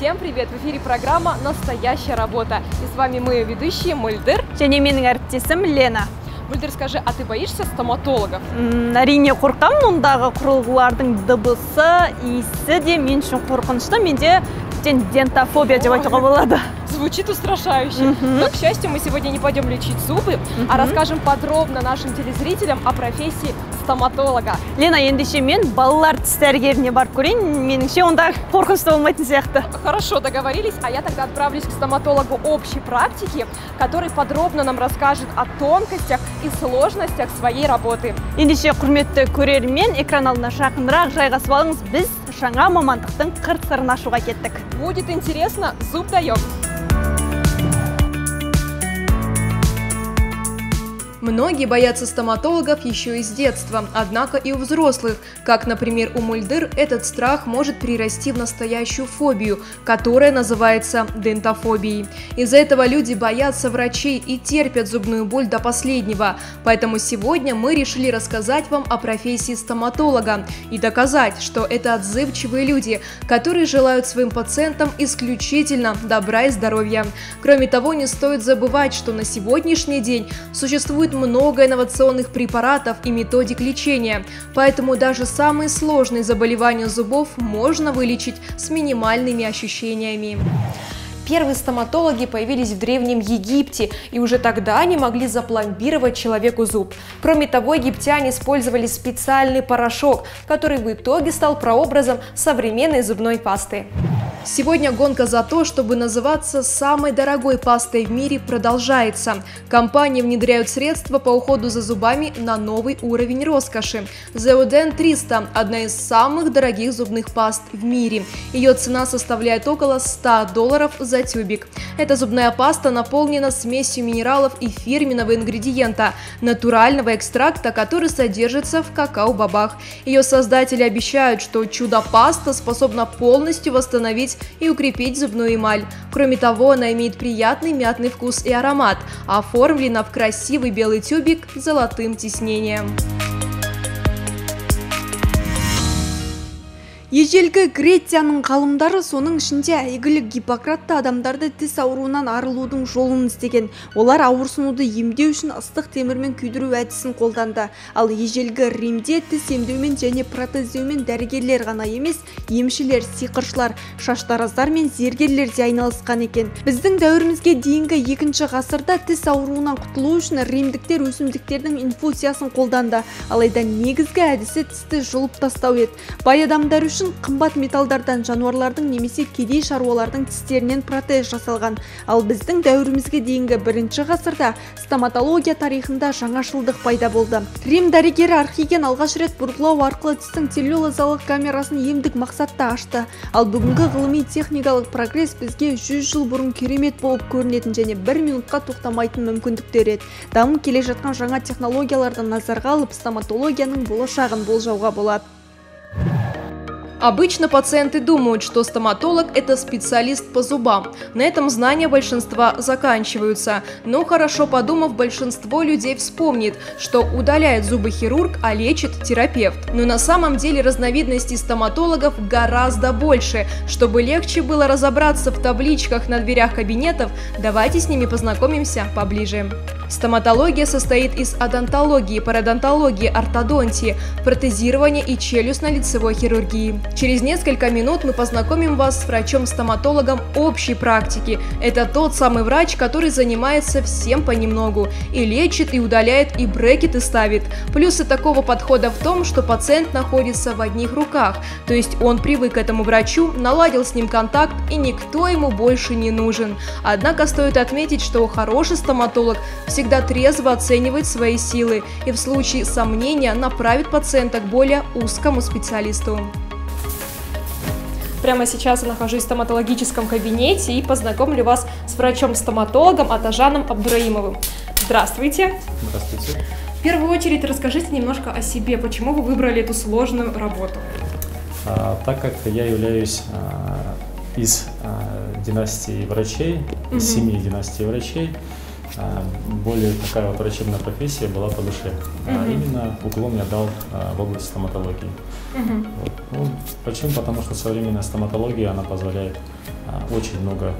Всем привет! В эфире программа «Настоящая работа». И с вами мы, ее ведущие, Мульдыр. Және менің әріптесім Лена. Мульдыр, скажи, а ты боишься стоматологов? Әрине қорқамын, ондағы құрылғылардың дыбысы, иісі де мен үшін қорқынышты. Менде дентофобия деп айтуға болады. Звучит устрашающе. Но, к счастью, мы сегодня не пойдем лечить зубы, а расскажем подробно нашим телезрителям о профессии стоматолога. Лена, ендеше мен балалар тіс дәрігеріне барып көрейін, меніңше онда қорқынышты болмайтын сияқты. Хорошо, договорились, а я тогда отправлюсь к стоматологу общей практики, который подробно нам расскажет о тонкостях и сложностях своей работы. Ендеше құрметті көрермен, экран алдына жақынырақ жайғасып алыңыз, біз жаңа мамандықтың қыр-сырын ашуға кеттік. Будет интересно, зуб даем. Многие боятся стоматологов еще из детства, однако и у взрослых, как, например, у Мульдыр, этот страх может перерасти в настоящую фобию, которая называется дентофобией. Из-за этого люди боятся врачей и терпят зубную боль до последнего. Поэтому сегодня мы решили рассказать вам о профессии стоматолога и доказать, что это отзывчивые люди, которые желают своим пациентам исключительно добра и здоровья. Кроме того, не стоит забывать, что на сегодняшний день существует много инновационных препаратов и методик лечения, поэтому даже самые сложные заболевания зубов можно вылечить с минимальными ощущениями. Первые стоматологи появились в Древнем Египте, и уже тогда они могли запломбировать человеку зуб. Кроме того, египтяне использовали специальный порошок, который в итоге стал прообразом современной зубной пасты. Сегодня гонка за то, чтобы называться самой дорогой пастой в мире, продолжается. Компании внедряют средства по уходу за зубами на новый уровень роскоши. Zeo-Dent 300 – одна из самых дорогих зубных паст в мире. Ее цена составляет около $100 за тюбик. Эта зубная паста наполнена смесью минералов и фирменного ингредиента – натурального экстракта, который содержится в какао-бобах. Ее создатели обещают, что чудо-паста способна полностью восстановить и укрепить зубную эмаль. Кроме того, она имеет приятный мятный вкус и аромат, оформлена в красивый белый тюбик с золотым тиснением. Ежелгі Грецияның ғалымдары соның ішінде әйгілі Гиппократты адамдарды тіс ауруынан арылудың жолын іздеген. Олар ауырсынуды емдеу үшін ыстық темірмен күйдіру әдісін қолданды. Ал ежелгі Римде тіс емдеумен және протездеумен дәрігерлер ғана емес, емшілер, сиқыршылар, шаштараздар мен зергерлер де айналысқан екен. Біздің дәуірімізге дейінгі 2-ші ғасырда тіс ауруынан құтылу үшін римдіктер өсімдіктердің инфузиясын қолданды. Алайда негізгі әдісі тісті жұлып тастау еді. Бай адамдар үшін қымбат металдардан жануарлардың немесе кедей шаруалардың тістерінен протез жасалған. Ал біздің дәуірімізге дейінгі 1-ші ғасырда стоматология тарихында жаңашылдық пайда болды. Рим дәрігері Архиген алғаш рет бұрғылау арқылы тістің целлюлозалық камерасын емдік мақсатта ашты. Ал бүгінгі ғылыми техникалық прогресс бізге 100 жыл бұрын керемет болып көрінетін және 1 минутқа тоқтамайтын мүмкіндіктер еді. Дамып келе жатқан жаңа технологияларды назарға алып, стоматологияның болашағын болжауға болады. Обычно пациенты думают, что стоматолог – это специалист по зубам. На этом знания большинства заканчиваются. Но хорошо подумав, большинство людей вспомнит, что удаляет зубы хирург, а лечит терапевт. Но на самом деле разновидностей стоматологов гораздо больше. Чтобы легче было разобраться в табличках на дверях кабинетов, давайте с ними познакомимся поближе. Стоматология состоит из одонтологии, пародонтологии, ортодонтии, протезирования и челюстно-лицевой хирургии. Через несколько минут мы познакомим вас с врачом-стоматологом общей практики. Это тот самый врач, который занимается всем понемногу. И лечит, и удаляет, и брекеты ставит. Плюсы такого подхода в том, что пациент находится в одних руках. То есть он привык к этому врачу, наладил с ним контакт, и никто ему больше не нужен. Однако стоит отметить, что хороший стоматолог всегда трезво оценивает свои силы и в случае сомнения направит пациента к более узкому специалисту. Прямо сейчас я нахожусь в стоматологическом кабинете и познакомлю вас с врачом-стоматологом Атажаном Абдураимовым. Здравствуйте. Здравствуйте. В первую очередь расскажите немножко о себе, почему вы выбрали эту сложную работу. Так как я являюсь из династии врачей, из семьи династии врачей, более такая вот врачебная профессия была по душе. Именно уклон я дал в область стоматологии. Вот. Ну, почему? Потому что современная стоматология, она позволяет очень много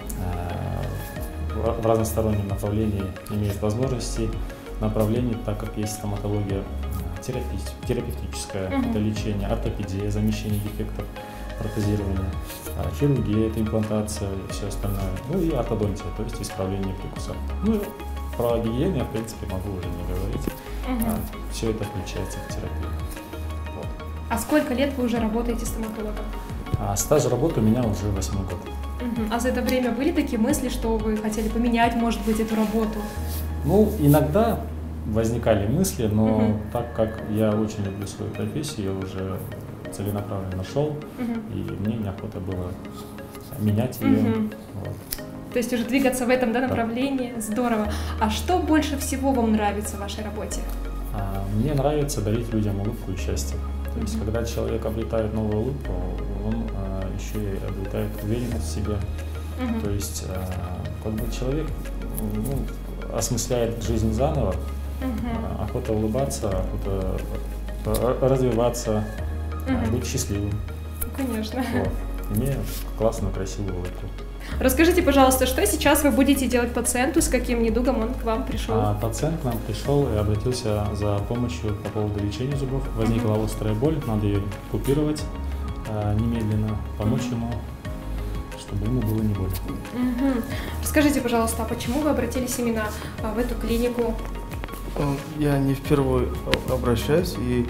в разностороннем направлении имеет возможностей, направлений, так как есть стоматология терапевтическая, это лечение, ортопедия, замещение дефектов, протезирование, хирургия, это имплантация и все остальное, ну и ортодонтия, то есть исправление прикусов. Ну, про гигиену я, в принципе, могу уже не говорить, все это включается в терапию. Вот. А сколько лет вы уже работаете стоматологом? Стаж работы у меня уже 8-й год. А за это время были такие мысли, что вы хотели поменять, может быть, эту работу? Ну, иногда возникали мысли, но так как я очень люблю свою профессию, я уже целенаправленно шел, и мне неохота было менять ее. Вот. То есть уже двигаться в этом направлении, здорово. А что больше всего вам нравится в вашей работе? Мне нравится дарить людям улыбку и счастье. То есть, когда человек обретает новую улыбку, он еще и обретает уверенность в себе. То есть, как бы человек осмысляет жизнь заново, охота улыбаться, охота развиваться, быть счастливым. Конечно. Вот. Имея классную, красивую улыбку. Расскажите, пожалуйста, что сейчас вы будете делать пациенту, с каким недугом он к вам пришел? Пациент к нам пришел и обратился за помощью по поводу лечения зубов. Возникла острая боль, надо ее купировать немедленно, помочь ему, чтобы ему было не больно. Расскажите, пожалуйста, а почему вы обратились именно в эту клинику? Я не впервые обращаюсь и...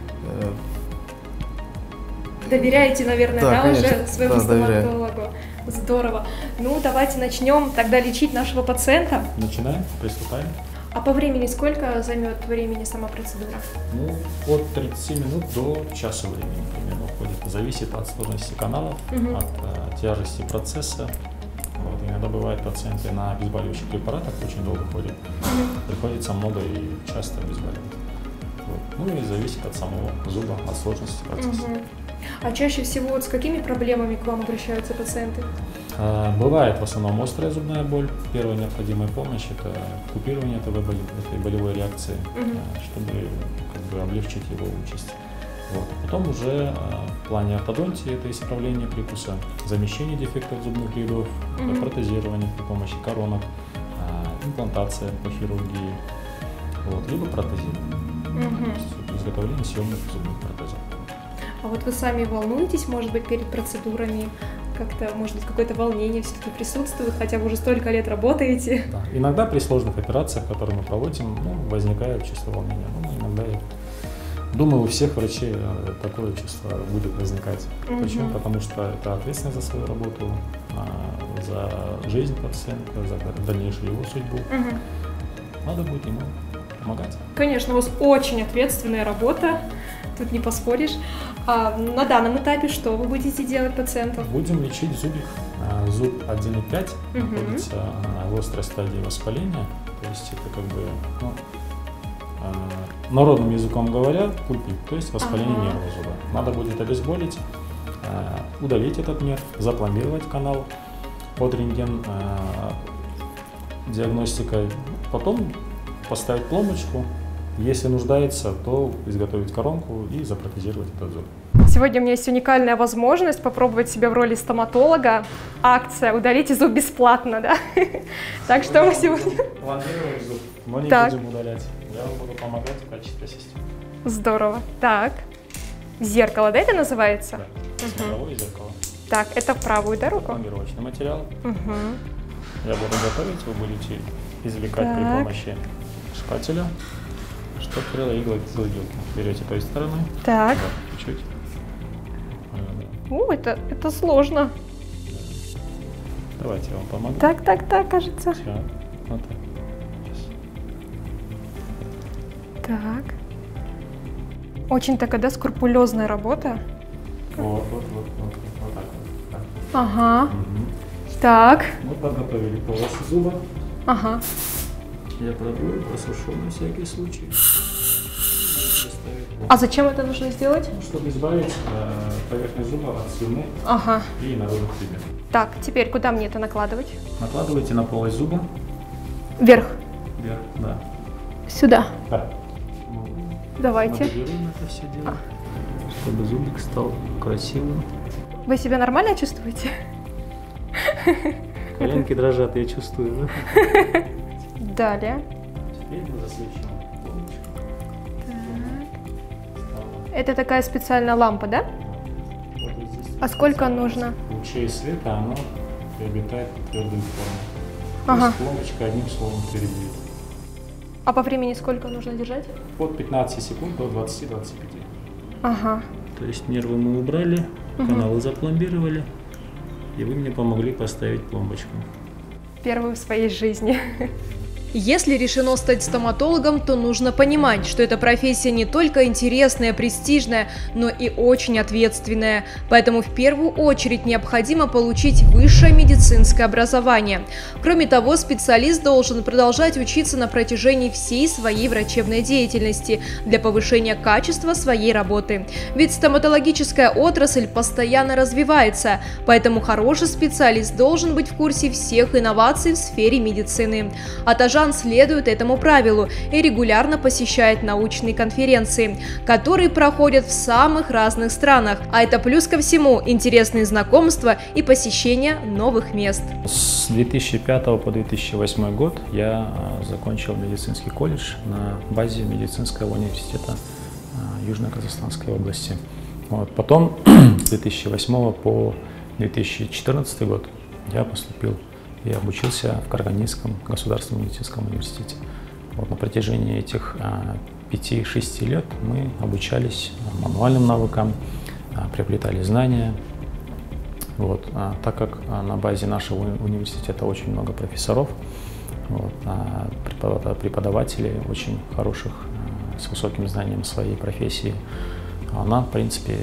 Доверяете, наверное, да, уже своему доверяю. стоматологу? Здорово. Ну, давайте начнем тогда лечить нашего пациента. Начинаем, приступаем. А по времени сколько займет времени сама процедура? Ну, от 30 минут до часа времени примерно уходит. Зависит от сложности каналов, от тяжести процесса. Вот, иногда бывают пациенты на обезболивающих препаратах, очень долго ходят. Приходится много и часто обезболивать. Вот. Ну и зависит от самого зуба, от сложности процесса. А чаще всего вот с какими проблемами к вам обращаются пациенты? Бывает в основном острая зубная боль. Первая необходимая помощь – это купирование этой болевой реакции, чтобы как бы облегчить его участь. Вот. Потом уже в плане ортодонтии это исправление прикуса, замещение дефектов зубных рядов, протезирование при помощи коронок, имплантация по хирургии, вот, либо протезирование, изготовление съемных зубных протезов. А вот вы сами волнуетесь, может быть, перед процедурами? Как-то, может быть, какое-то волнение все-таки присутствует, хотя вы уже столько лет работаете? Да. Иногда при сложных операциях, которые мы проводим, возникает чувство волнения. Иногда, я думаю, у всех врачей такое чувство будет возникать. Почему? Потому что это ответственность за свою работу, за жизнь пациента, за дальнейшую его судьбу. Надо будет ему помогать. Конечно, у вас очень ответственная работа, тут не поспоришь. А на данном этапе что вы будете делать пациенту? Будем лечить зубик. Зуб 1,5 находится в острой стадии воспаления. То есть это как бы, народным языком говоря, пульпит, то есть воспаление нервного зуба. Надо будет обезболить, удалить этот нерв, запломбировать канал под рентген диагностикой, потом поставить пломбочку. Если нуждается, то изготовить коронку и запротезировать этот зуб. Сегодня у меня есть уникальная возможность попробовать себя в роли стоматолога. Акция «Удалите зуб бесплатно», да? Так что мы сегодня... Пломбируем зуб, но не будем удалять. Я вам буду помогать в качестве ассистента. Здорово. Так. Зеркало, да, это называется? Да, смотровое зеркало. Так, это в правую, да, руку? Пломбировочный материал. Я буду готовить, вы будете извлекать при помощи шпателя. Штопорила и гладилку. Берете той стороной. Так. Вот, чуть-чуть. Это сложно. Давайте я вам помогу. Так, кажется. Все. Вот так. Сейчас. Так. Очень такая, да, скрупулезная работа. Вот так вот. Ага. Так. Мы подготовили полосу зуба. Ага. Я продую, просушу на всякий случай. А зачем это нужно сделать? Чтобы избавить поверхность зуба от слюны и народных предметов. Так, теперь куда мне это накладывать? Накладывайте на полость зуба Вверх. Вверх, да. Сюда. Да. Давайте. Моделируем это все дело, чтобы зубик стал красивым. Вы себя нормально чувствуете? Коленки дрожат, я чувствую, да? Далее. Теперь мы засвечиваем лампочку. Это такая специальная лампа, да? Вот здесь А сколько нужно? лучей света, оно приобретает твердую форму. Ага. То есть лампочка одним словом твердеет. А по времени сколько нужно держать? От 15 секунд до 20-25. Ага. То есть нервы мы убрали, каналы запломбировали, и вы мне помогли поставить пломбочку. Первую в своей жизни. Если решено стать стоматологом, то нужно понимать, что эта профессия не только интересная, престижная, но и очень ответственная. Поэтому в первую очередь необходимо получить высшее медицинское образование. Кроме того, специалист должен продолжать учиться на протяжении всей своей врачебной деятельности для повышения качества своей работы. Ведь стоматологическая отрасль постоянно развивается, поэтому хороший специалист должен быть в курсе всех инноваций в сфере медицины. Атажан следует этому правилу и регулярно посещает научные конференции, которые проходят в самых разных странах. А это плюс ко всему интересные знакомства и посещение новых мест. С 2005 по 2008 год я закончил медицинский колледж на базе медицинского университета Южно-Казахстанской области. Вот. Потом с 2008 по 2014 год я поступил и обучился в Карагандинском государственном медицинском университете. Вот на протяжении этих 5-6 лет мы обучались мануальным навыкам, приобретали знания. Вот. Так как на базе нашего университета очень много профессоров, вот, преподавателей очень хороших, с высоким знанием своей профессии, нам, в принципе,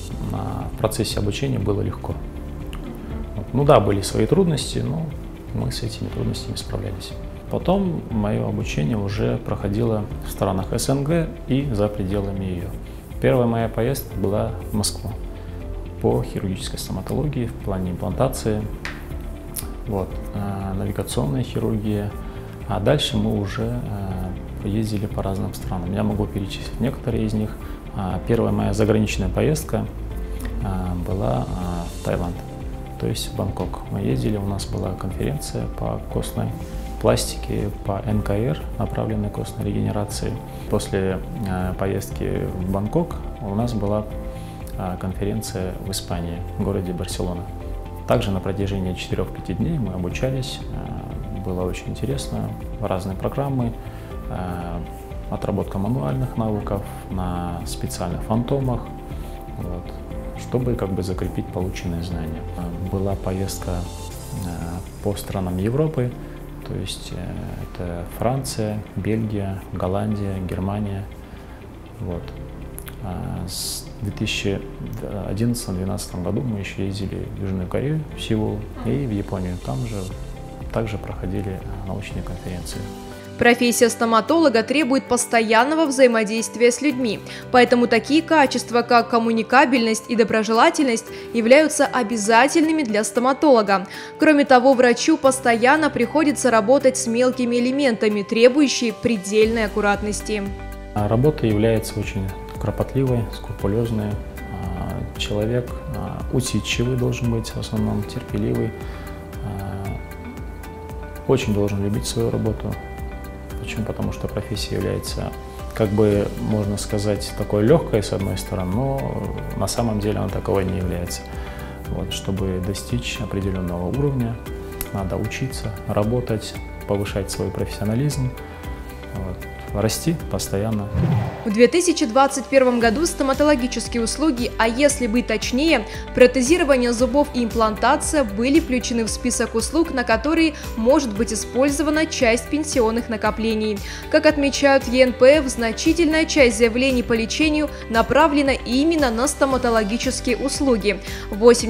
в процессе обучения было легко. Вот. Ну да, были свои трудности, но мы с этими трудностями справлялись. Потом мое обучение уже проходило в странах СНГ и за пределами ее. Первая моя поездка была в Москву по хирургической стоматологии в плане имплантации, вот, навигационная хирургия. А дальше мы уже ездили по разным странам. Я могу перечислить некоторые из них. Первая моя заграничная поездка была в Таиланд. То есть в Бангкок. Мы ездили, у нас была конференция по костной пластике, по НКР, направленной костной регенерации. После поездки в Бангкок у нас была конференция в Испании, в городе Барселона. Также на протяжении 4-5 дней мы обучались, было очень интересно, разные программы, отработка мануальных навыков на специальных фантомах. Вот, чтобы как бы закрепить полученные знания. Была поездка по странам Европы, то есть это Франция, Бельгия, Голландия, Германия. Вот. С 2011-2012 году мы еще ездили в Южную Корею, в Сеул, и в Японию. Там же также проходили научные конференции. Профессия стоматолога требует постоянного взаимодействия с людьми, поэтому такие качества, как коммуникабельность и доброжелательность, являются обязательными для стоматолога. Кроме того, врачу постоянно приходится работать с мелкими элементами, требующими предельной аккуратности. Работа является очень кропотливой, скрупулезной. Человек усидчивый должен быть, в основном терпеливый, очень должен любить свою работу. Почему? Потому что профессия является, как бы, можно сказать, такой легкой с одной стороны, но на самом деле она таковой не является. Вот, чтобы достичь определенного уровня, надо учиться, работать, повышать свой профессионализм, вот, расти постоянно. В 2021 году стоматологические услуги, а если быть точнее, протезирование зубов и имплантация были включены в список услуг, на которые может быть использована часть пенсионных накоплений. Как отмечают в ЕНПФ, значительная часть заявлений по лечению направлена именно на стоматологические услуги –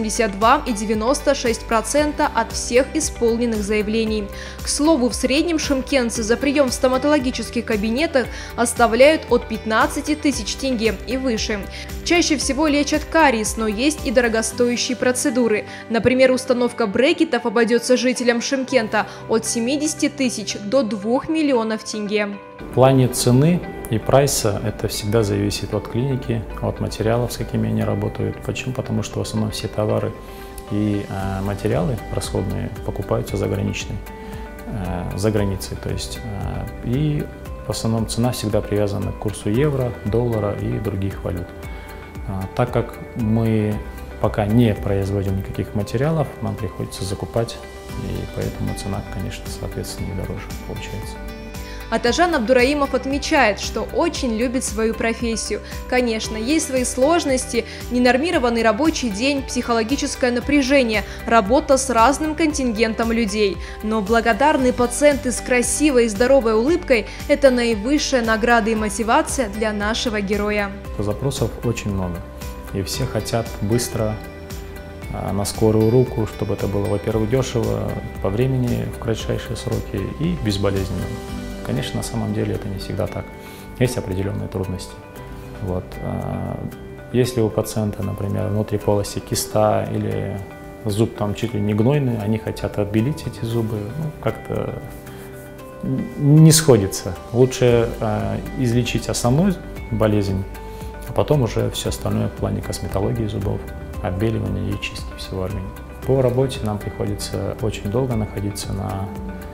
82,96% от всех исполненных заявлений. К слову, в среднем шымкентцы за прием в стоматологический кабинет кабинетах оставляют от 15 тысяч тенге и выше. Чаще всего лечат кариес, но есть и дорогостоящие процедуры. Например, установка брекетов обойдется жителям Шымкента от 70 тысяч до 2 миллионов тенге. В плане цены и прайса это всегда зависит от клиники, от материалов, с какими они работают. Почему? Потому что в основном все товары и материалы расходные покупаются за границей. То есть, и в основном цена всегда привязана к курсу евро, доллара и других валют. Так как мы пока не производим никаких материалов, нам приходится закупать, и поэтому цена, конечно, соответственно, и дороже получается. Атажан Абдураимов отмечает, что очень любит свою профессию. Конечно, есть свои сложности, ненормированный рабочий день, психологическое напряжение, работа с разным контингентом людей. Но благодарные пациенты с красивой и здоровой улыбкой – это наивысшая награда и мотивация для нашего героя. Запросов очень много, и все хотят быстро, на скорую руку, чтобы это было, во-первых, дешево, по времени, в кратчайшие сроки и безболезненно. Конечно, на самом деле это не всегда так. Есть определенные трудности. Вот. Если у пациента, например, внутри полости киста или зуб там чуть ли не гнойный, они хотят отбелить эти зубы, как-то не сходится. Лучше излечить основную болезнь, а потом уже все остальное в плане косметологии зубов, отбеливания и чистки всего организма. По работе нам приходится очень долго находиться на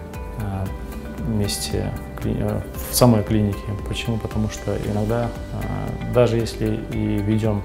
месте в самой клинике. Почему? Потому что иногда, даже если и ведем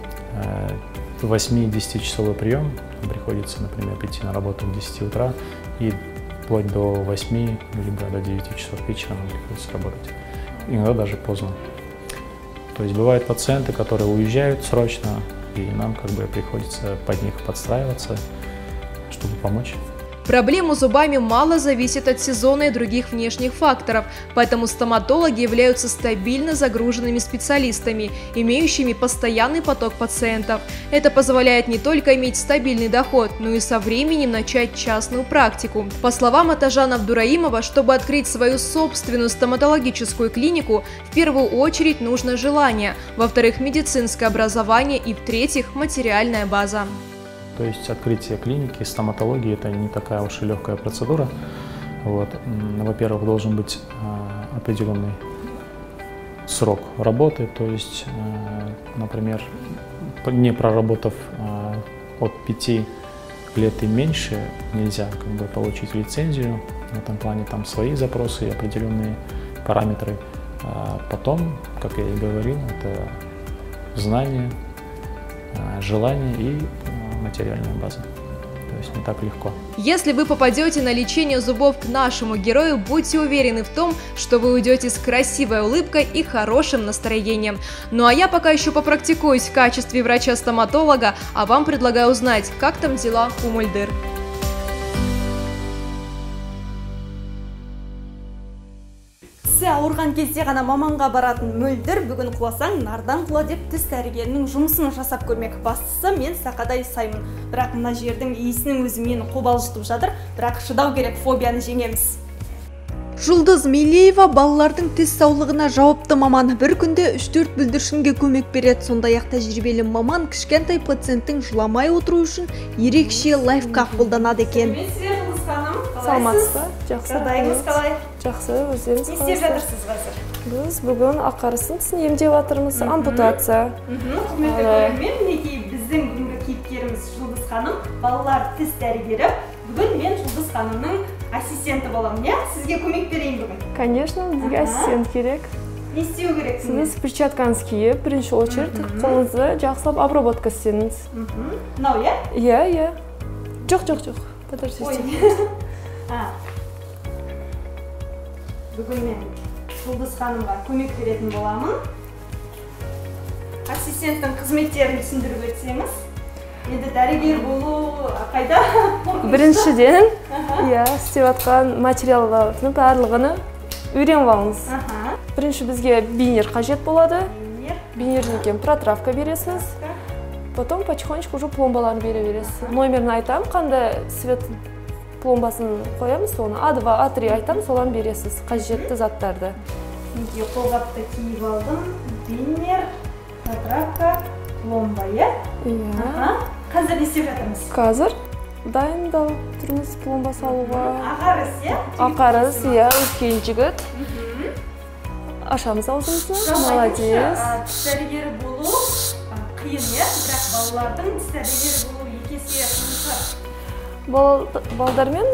8-10 часовой прием, приходится, например, прийти на работу в 10 утра и вплоть до 8, либо до 9 часов вечера нам приходится работать. Иногда даже поздно. То есть бывают пациенты, которые уезжают срочно, и нам как бы приходится под них подстраиваться, чтобы помочь. Проблема с зубами мало зависит от сезона и других внешних факторов, поэтому стоматологи являются стабильно загруженными специалистами, имеющими постоянный поток пациентов. Это позволяет не только иметь стабильный доход, но и со временем начать частную практику. По словам Атажана Абдураимова, чтобы открыть свою собственную стоматологическую клинику, в первую очередь нужно желание, во-вторых, медицинское образование и, в-третьих, материальная база. То есть открытие клиники стоматологии – это не такая уж и легкая процедура. Вот. Во-первых, должен быть определенный срок работы, то есть, например, не проработав от 5 лет и меньше, нельзя как бы получить лицензию. В этом плане там свои запросы и определенные параметры. Потом, как я и говорил, это знание, желание и материальная база. То есть не так легко. Если вы попадете на лечение зубов к нашему герою, будьте уверены в том, что вы уйдете с красивой улыбкой и хорошим настроением. Ну а я пока еще попрактикуюсь в качестве врача-стоматолога, а вам предлагаю узнать, как там дела у Мульдыр. Ауырған кезде ғана маманға баратын Мөлдір бүгін құласаң нардан құла деп тіс дәрігерінің жұмысын жасап көрмек. Бастысы мен сақадай саймын. Бірақ мына жердің иісінің өзі мені қобалжытып жатыр. Бірақ шыдау керек, фобияны жеңеміз. Жұлдыз Милеева балалардың тіс саулығына жауапты маман. Бір күнде 3-4 бүлдіршінге көмек береді. Сондай-ақ тәжірибелі маман кішкентай пациенттің жыламай отыру үшін ерекше лайфхак қолданады екен. Саламатсыз ба? Жақсы. Жағдайыңыз қалай? Жақсы, өздеріңіз қалайсыздар? Не істеп жатырсыз қазір? Біз бүгін ақарысын тісін емдеп жатырмыз, ампутация. Құрметті көрермен, мінекей біздің бүгінгі кейіпкеріміз Жұлдыз ханым, балалар тіс дәрігері. Бүгін мен Жұлдыз ханымның ассистенті боламын, иә? Сізге көмек берейін бүгін. Конечно, бізге ассистент керек. Не істеу керек? Сіз перчаткаңыз киіп, бірінші очередь қолыңызды жақсылап обработка істеңіз. Мынау, иә? Иә. Жоқ. Подождите. Бүгін мен Жұлдыз ханымға көмек беретін боламын. Ассистенттің қызметтерін түсіндіріп өтсеңіз. Енді дәрігер болу қайда? Біріншіден, істеп жатқан материалдардың барлығын үйреніп алыңыз. Бірінші бізге бинер қажет болады. Бинерден кейін протравка бересіз. Потом потихонечку уже пломбаларын бере бересіз. Номерін айтам, қандай свет пломбасын қоямыз, соны А2, А3 айтам, солан бересіз қажетті заттарды. Мінекей қолғапты киіп алдым. Биннер, протравка, пломба, иә? Иә. Қазір не істеп жатырмыз? Қазір дайындалып тұрмыз пломба салуға. Ағарыс, иә? Ағарыс, иә, үлкен жігіт. Ашамыз аузымызды. Молодец. Тіс дәрігері болу қиын, иә? Бірақ балалардың тіс дәрігері болу екесе қиын шығар. Балдармен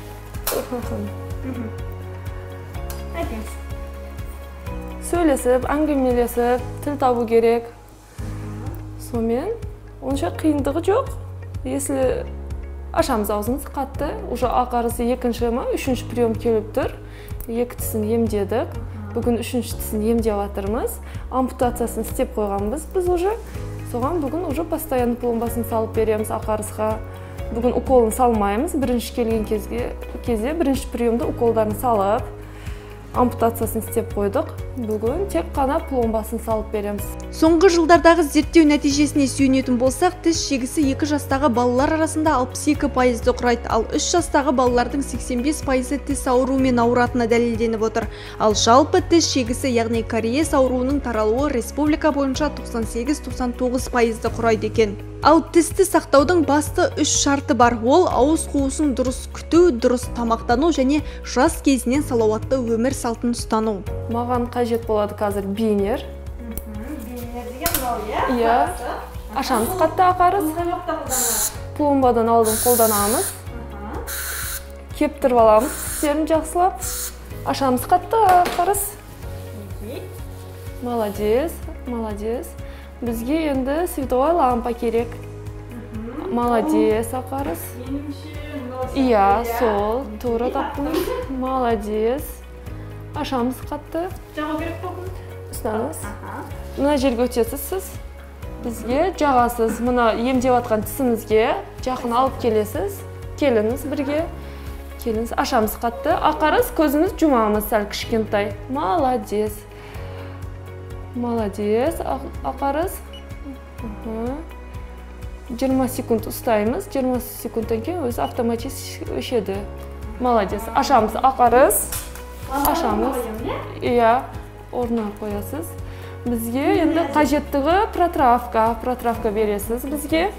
сөйлесіп, әңгімелесіп, тіл табу керек. Сонымен, онша қиындығы жоқ. Если ашамыз аузымыз қатты, уже ағарысы екінші ма, үшінші прием келіп тұр. Екі тісін емдедік. Бүгін үшінші тісін емдеп жатырмыз. Ампутациясын істеп қойғанбыз біз уже. Соған бүгін уже постоянно пломбасын салып береміз ағарысқа. Бүгін уколын салмаймыз. Бірінші келген кезде бірінші приемда уколдарын салып, ампутациясын істеп қойдық. Бүгін тек қана пломбасын салып береміз. Соңғы жылдардағы зерттеу нәтижесіне сүйенетін болсақ, тіс шегісі 2 жастағы балалар арасында 62%-ды құрайды, ал 3 жастағы балалардың 85%-ы тіс ауруымен ауыратыны дәлелденіп отыр. Ал жалпы тіс шегісі, яғни кариес ауруының таралуы республика бойынша 98-99%-ды құрайды екен. Ал тісті сақтаудың басты 3 шарты бар. Ол ауыз қуысын дұрыс күту, дұрыс тамақтану және жас кезінен салауатты өмір салтын ұстану. Маған қажет болады қазір бинер. Бинер деген мынау, иә? Иә. Ашамыз қатты ағарыс. Пломбадан алдын қолданамыз. Кептіріп аламыз тістерін жақсылап. Ашамыз қатты ағарыс. Молодец, молодец. Бізге енді световой лампа керек. Молодец, ағарыс. Иә, сол, тура таптыңыз. Молодец. Ашамыз қатты. Жағу керек болдың? Ұстаныз. Мына жерге өтесіз сіз. Бізге жағасыз. Мына емдеп атқан тісімізге жақын алып келесіз. Келіңіз бірге. Келіңіз. Ашамыз қатты. Ағарыс көзіміз жұмамыз сәл кішкентай. Молодец. Молодец. Ағарыс. 20 секунд ұстаймыз. 20 секундтан кейін өзі автоматически өшеді. Молодец. Ашамыз ағарыс. Ашамыз. Иә, орнына қоясыз. Бізге енді қажеттігі протравка бересіз бізге.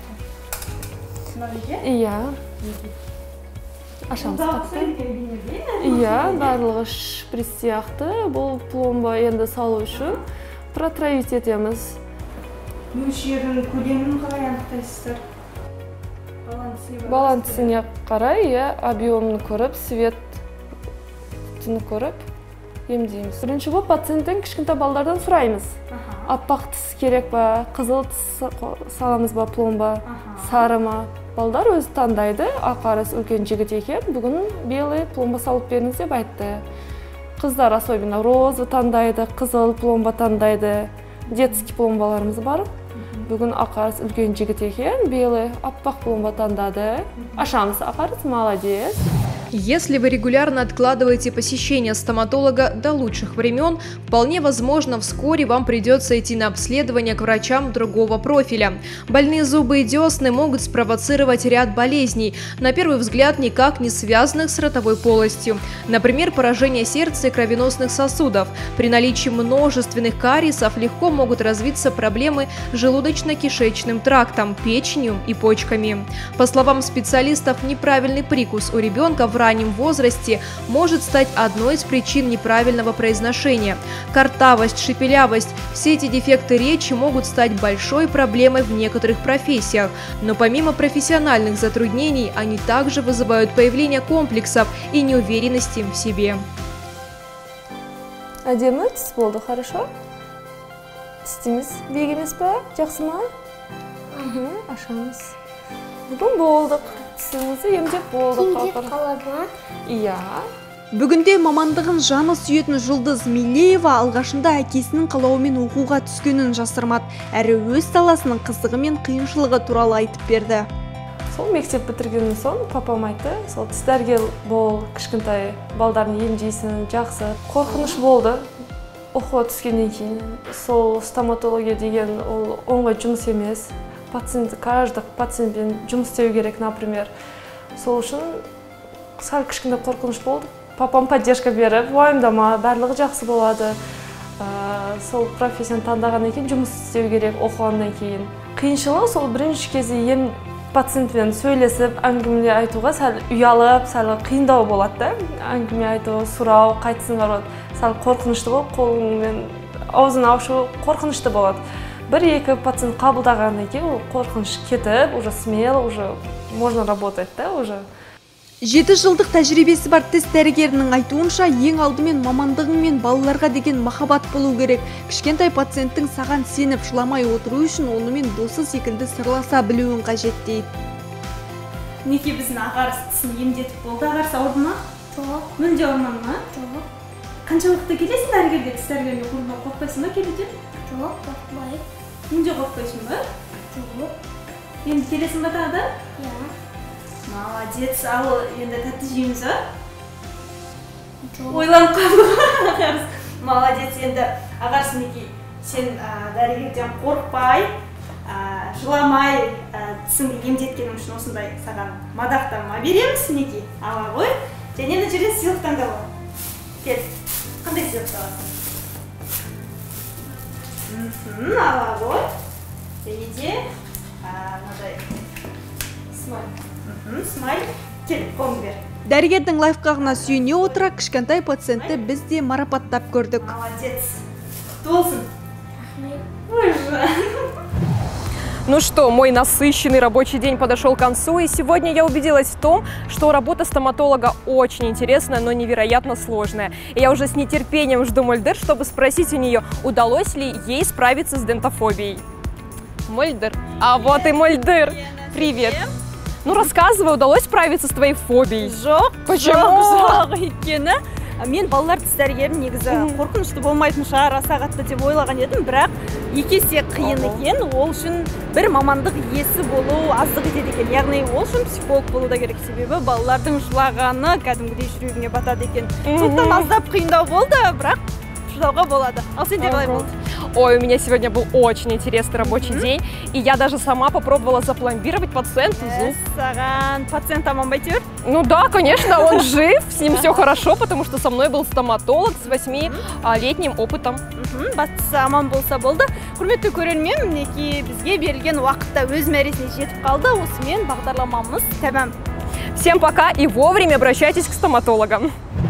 Иә. Ашамыз қатты. Иә, барлығы шприц сияқты. Бұл пломба енді салу үшін протравить етеміз. Мөлшерін, көлемін қалай анықтайсыздар? Баланың тісіне қарай, объемын көріп, светін көріп емдейміз. Бірінші бұл пациенттен кішкентай балдардан сұраймыз. Аппақ тіс керек ба, қызыл тіс саламыз ба, пломба, сары ма? Балдар өзі таңдайды, ағарыс үлкен жігіт екен, бүгін белый пломба салып беріңіз деп айтты. Қыздар особенно розы таңдайды, қызыл пломба таңдайды. Детский пломбаларымыз бар. Бүгін ағарыс үлкен жігіт екен, белый аппақ пломба таңдады. Ашамыз ағарыс, молодец. Если вы регулярно откладываете посещение стоматолога до лучших времен, вполне возможно, вскоре вам придется идти на обследование к врачам другого профиля. Больные зубы и десны могут спровоцировать ряд болезней, на первый взгляд никак не связанных с ротовой полостью. Например, поражение сердца и кровеносных сосудов. При наличии множественных кариесов легко могут развиться проблемы с желудочно-кишечным трактом, печенью и почками. По словам специалистов, неправильный прикус у ребенка в раннем возрасте может стать одной из причин неправильного произношения. Картавость, шепелявость – все эти дефекты речи могут стать большой проблемой в некоторых профессиях. Но помимо профессиональных затруднений, они также вызывают появление комплексов и неуверенности в себе. Әдемі тіс болды, хорошо? Тістіміз биік емес па? Жақсы ма? Ашамыз. Бүгін болдық. Тісімізді емдеп болдық. Емдеп қалады ма? Иә. Бүгінде мамандығын жаны сүйетін Жұлдыз Милеева алғашында әкесінің қалауымен оқуға түскенін жасырмады, әрі өз саласының қызығы мен қиыншылығы туралы айтып берді. Сол мектеп бітіргеннен соң папам айтты, сол тіс дәрігер бол, кішкентай балдарын емдейсің, жақсы. Қорқыныш болды. Оқуға түскеннен кейін сол стоматология деген ол оңай жұмыс емес. Каждый пациентпен жұмыс істеу керек, например. Сол үшін сәл кішкентай қорқыныш болды. папам поддержка беріп, уайымдама, барлығы жақсы болады. Сол профессияны таңдағаннан кейін жұмыс істеу керек оқығаннан кейін. Қиыншылығы сол бірінші кезде пациентпен сөйлесіп, әңгіме айтуға сәл ұялып, сәл қиындау болады да. Әңгіме айту, сұрау, қайтсын барады. Сәл қорқынышты болып, қолыңмен аузын ашу қорқынышты болады. Бір-екі пациент қабылдағаннан кейін қорқыныш кетіп, уже смело, уже можно работать, да, уже. 7 жылдық тәжірибесі бар тіс дәрігерінің айтуынша, ең алдымен мамандығың мен балаларға деген махаббат болу керек. Кішкентай пациенттің саған сеніп жыламай отыру үшін онымен досы секілді сырласа білуін қажет дейді. Неке біздің ағарыс тісін емдетіп болды, ағарыс ауырды ма? Жоқ. Мүлде ауырмады ма? Жоқ. Қанша уақытта келесің дәрігерге, тіс дәрігерге қорықпайсың ба келуден? Жоқ, қорықпаймын. Мүлде қорықпайсың ба? Жоқ. Енді келесің ба тағы да? Иә. Молодец, ал енді тәтті жейміз ба? Ойланып қалды ағарыс. Молодец, енді ағарыс Неке, сен дәрігерден қорықпай, жыламай тісіңді емдеткенің үшін осындай саған мадақтама береміз Неке. Ала ғой. Және мына жерде сыйлықтан да бар. Кел, қандай сыйлық аласың? Ала ғой. Және де мынадай смайль, кел, қолын бер. Дәрігердің лайфхагына сүйене отыра, кішкентай пациентті біз де марапаттап көрдік. Молодец. Құтты болсын. Ой, Ну что, мой насыщенный рабочий день подошел к концу, и сегодня я убедилась в том, что работа стоматолога очень интересная, но невероятно сложная. И я уже с нетерпением жду Мольдер, чтобы спросить у нее, удалось ли ей справиться с дентофобией. Мольдер. А вот и Мольдер. Привет. Ну рассказывай, удалось справиться с твоей фобией? Жоқ, Почему? Өйткені мен балалар тіс дәрігері негізі қорқынышты болмайтын шығар, сағатты деп ойлаған едім, бірақ екі есе қиын екен. Ол үшін бір мамандық иесі болу аздық етеді екен. Яғни ол үшін психолог болу да керек, себебі балалардың жылағаны кәдімгідей жүрегіне батады екен. Сондықтан аздап қиындау болды, бірақ шыдауға болады. Ал сенде қалай болды? Ой, у меня сегодня был очень интересный рабочий день, и я даже сама попробовала запломбировать пациенту зуб. Саған пациент аман ба әйтеуір? Ну да, конечно, он жив, с ним все хорошо, потому что со мной был стоматолог с 8-летним опытом. Бастысы аман болса болды. Құрметті көрермен, Мінекей бізге берілген уақытта өз мәресіне жетіп қалды. Осымен бағдарламамыз тәмам. Всем пока и вовремя обращайтесь к стоматологам.